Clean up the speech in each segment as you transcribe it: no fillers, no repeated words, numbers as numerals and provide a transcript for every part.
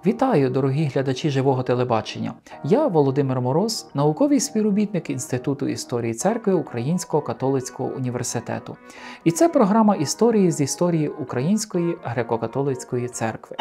Вітаю, дорогі глядачі живого телебачення! Я Володимир Мороз, науковий співробітник Інституту історії церкви Українського католицького університету. І це програма історії з історії Української греко-католицької церкви.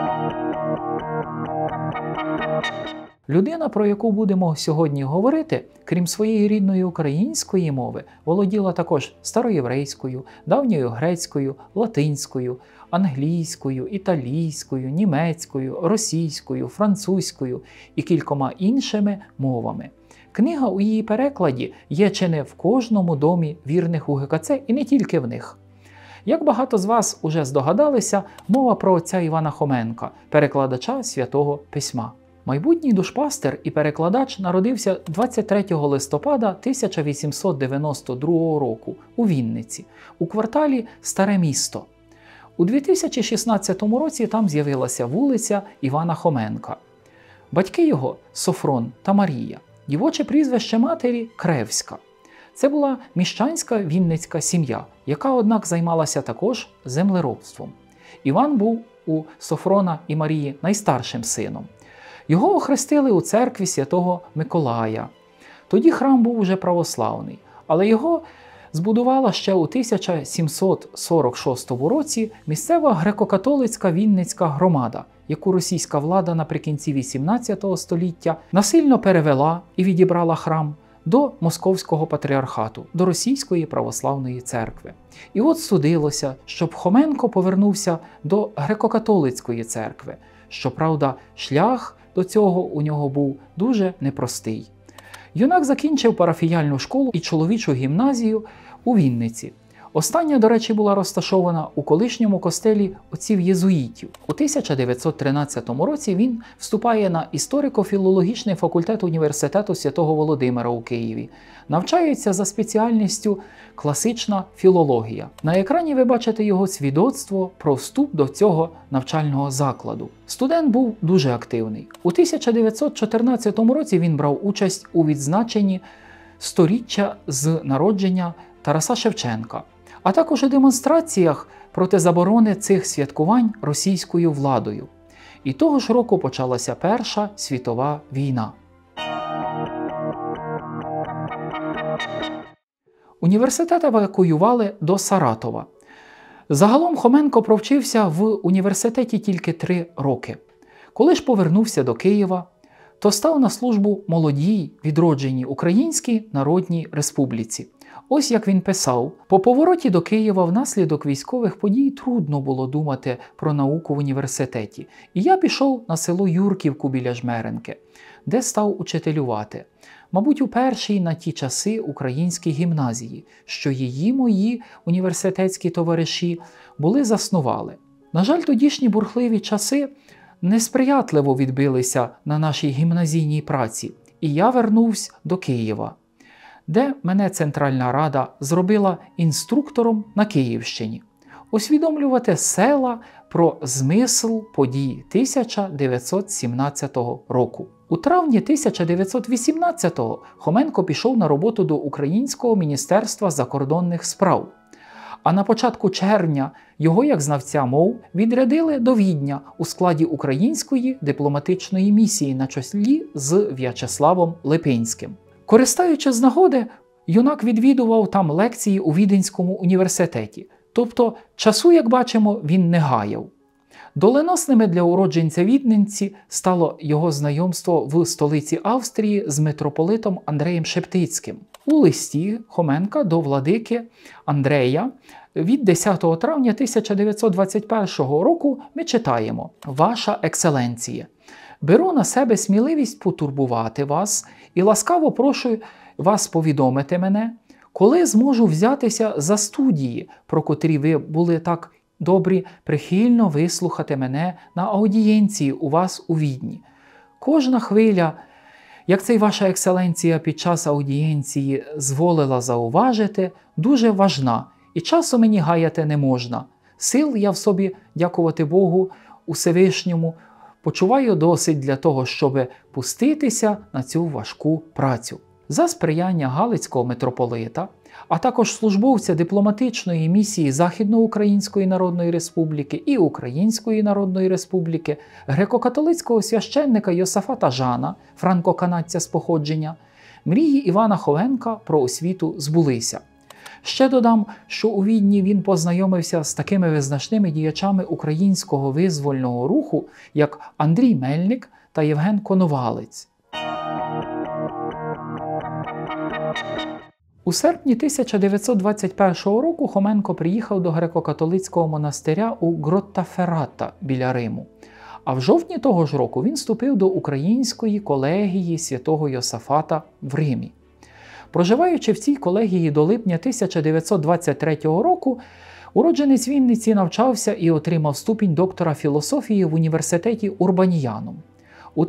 Людина, про яку будемо сьогодні говорити, крім своєї рідної української мови, володіла також староєврейською, давньою грецькою, латинською, англійською, італійською, німецькою, російською, французькою і кількома іншими мовами. Книга у її перекладі є чи не в кожному домі вірних УГКЦ і не тільки в них. Як багато з вас уже здогадалися, мова про отця Івана Хоменка, перекладача Святого Письма. Майбутній душпастер і перекладач народився 23 листопада 1892 року у Вінниці, у кварталі Старе Місто. У 2016 році там з'явилася вулиця Івана Хоменка. Батьки його – Софрон та Марія. Дівоче прізвище матері – Кревська. Це була міщанська вінницька сім'я, яка, однак, займалася також землеробством. Іван був у Софрона і Марії найстаршим сином. Його охрестили у церкві Святого Миколая. Тоді храм був уже православний, але його збудувала ще у 1746 році місцева греко-католицька Вінницька громада, яку російська влада наприкінці 18 століття насильно перевела і відібрала храм до Московського патріархату, до Російської православної церкви. І от судилося, щоб Хоменко повернувся до греко-католицької церкви. Щоправда, шлях до цього у нього був дуже непростий. Юнак закінчив парафіяльну школу і чоловічу гімназію у Вінниці. Остання, до речі, була розташована у колишньому костелі отців-єзуїтів. У 1913 році він вступає на історико-філологічний факультет Університету Святого Володимира у Києві. Навчається за спеціальністю класична філологія. На екрані ви бачите його свідоцтво про вступ до цього навчального закладу. Студент був дуже активний. У 1914 році він брав участь у відзначенні 100-річчя з народження Тараса Шевченка, а також у демонстраціях проти заборони цих святкувань російською владою. І того ж року почалася Перша світова війна. Університет евакуювали до Саратова. Загалом Хоменко провчився в університеті тільки 3 роки. Коли ж повернувся до Києва, то став на службу молодій, відродженій Українській Народній Республіці. Ось як він писав: «По повороті до Києва внаслідок військових подій трудно було думати про науку в університеті. І я пішов на село Юрківку біля Жмеренки, де став учителювати. Мабуть, у першій на ті часи українській гімназії, що її мої університетські товариші заснували. На жаль, тодішні бурхливі часи несприятливо відбилися на нашій гімназійній праці, і я вернувся до Києва, де мене Центральна Рада зробила інструктором на Київщині, освідомлювати села про змисл подій 1917 року. У травні 1918-го Хоменко пішов на роботу до Українського міністерства закордонних справ, а на початку червня його, як знавця мов, відрядили до Відня у складі української дипломатичної місії на чолі з В'ячеславом Липинським. Користаючись з нагоди, юнак відвідував там лекції у Віденському університеті, тобто часу, як бачимо, він не гаяв. Доленосними для уродженця Відниці стало його знайомство в столиці Австрії з митрополитом Андреєм Шептицьким. У листі Хоменка до владики Андрея від 10 травня 1921 року ми читаємо: «Ваша екселенціє, беру на себе сміливість потурбувати вас і ласкаво прошу вас повідомити мене, коли зможу взятися за студії, про котрі ви були так добрі прихильно вислухати мене на аудієнції у вас у Відні. Кожна хвиля, як це й ваша екселенція під час аудієнції зволила зауважити, дуже важна, і часу мені гаяти не можна. Сил я в собі, дякувати Богу, Усевишньому, почуваю досить для того, щоб пуститися на цю важку працю». За сприяння Галицького митрополита, а також службовця дипломатичної місії Західноукраїнської Народної Республіки і Української Народної Республіки, греко-католицького священника Йосафата Жана, франко-канадця з походження, мрії Івана Хоменка про освіту збулися. Ще додам, що у Відні він познайомився з такими визначними діячами українського визвольного руху, як Андрій Мельник та Євген Коновалець. У серпні 1921 року Хоменко приїхав до греко-католицького монастиря у Гроттаферрата біля Риму. А в жовтні того ж року він вступив до Української колегії святого Йосафата в Римі. Проживаючи в цій колегії до липня 1923 року, уродженець Вінниці навчався і отримав ступінь доктора філософії в університеті Урбаніянум. У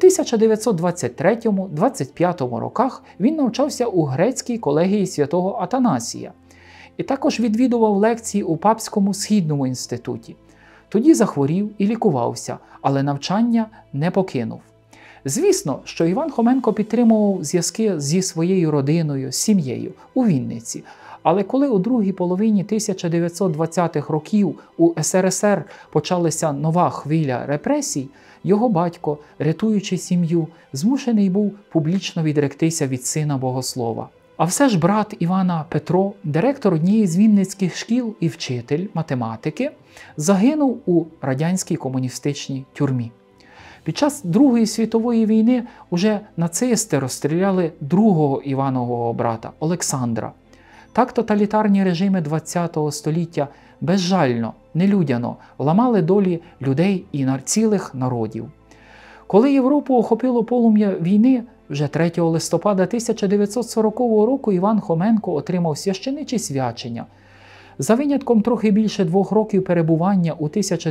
1923-25 роках він навчався у грецькій колегії святого Атанасія і також відвідував лекції у Папському Східному інституті. Тоді захворів і лікувався, але навчання не покинув. Звісно, що Іван Хоменко підтримував зв'язки зі своєю родиною, сім'єю у Вінниці. Але коли у другій половині 1920-х років у СРСР почалася нова хвиля репресій, його батько, рятуючи сім'ю, змушений був публічно відректися від сина богослова. А все ж брат Івана Петро, директор однієї з вінницьких шкіл і вчитель математики, загинув у радянській комуністичній тюрмі. Під час Другої світової війни уже нацисти розстріляли другого Іванового брата Олександра. Так тоталітарні режими ХХ століття безжально, нелюдяно ламали долі людей і цілих народів. Коли Європу охопило полум'я війни, вже 3 листопада 1940 року Іван Хоменко отримав священичі свячення. За винятком трохи більше 2 років перебування у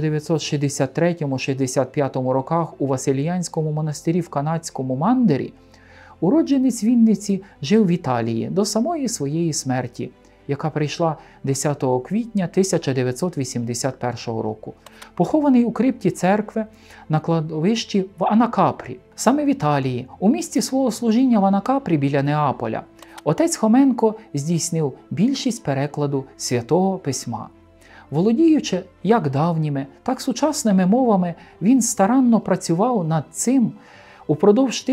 1963-65 роках у Василіянському монастирі в канадському Мандері, уродженець Вінниці жив в Італії до самої своєї смерті, яка прийшла 10 квітня 1981 року. Похований у крипті церкви на кладовищі в Анакапрі. Саме в Італії, у місці свого служіння в Анакапрі біля Неаполя, отець Хоменко здійснив більшість перекладу Святого Письма. Володіючи як давніми, так сучасними мовами, він старанно працював над цим упродовж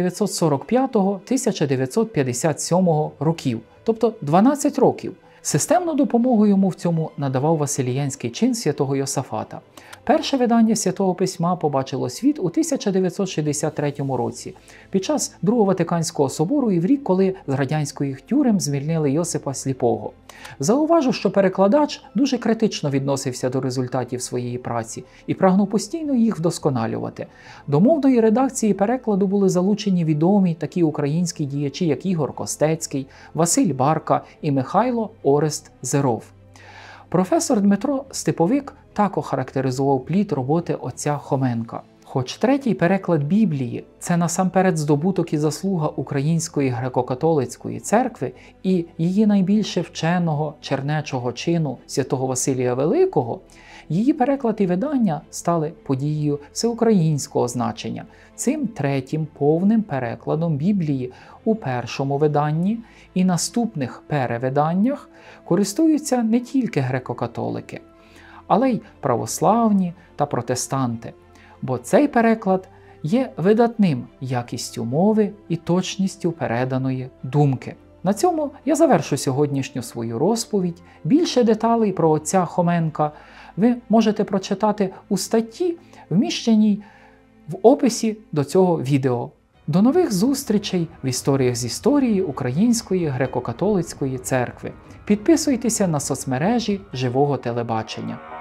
1945-1957 років, тобто 12 років. Системну допомогу йому в цьому надавав Василіянський чин святого Йосафата. Перше видання Святого Письма побачило світ у 1963 році, під час Другого Ватиканського собору і в рік, коли з радянських тюрем звільнили Йосипа Сліпого. Зауважу, що перекладач дуже критично відносився до результатів своєї праці і прагнув постійно їх вдосконалювати. До мовної редакції перекладу були залучені відомі такі українські діячі, як Ігор Костецький, Василь Барка і Михайло Орест Зеров. Професор Дмитро Степовик так охарактеризував плід роботи отця Хоменка. Хоч третій переклад Біблії – це насамперед здобуток і заслуга Української греко-католицької церкви і її найбільше вченого чернечого чину святого Василія Великого, її переклад і видання стали подією всеукраїнського значення. Цим третім повним перекладом Біблії у першому виданні і наступних перевиданнях користуються не тільки греко-католики, але й православні та протестанти, бо цей переклад є видатним якістю мови і точністю переданої думки. На цьому я завершу сьогоднішню свою розповідь. Більше деталей про отця Хоменка ви можете прочитати у статті, вміщеній в описі до цього відео. До нових зустрічей в історіях з історії Української греко-католицької церкви. Підписуйтеся на соцмережі Живого телебачення.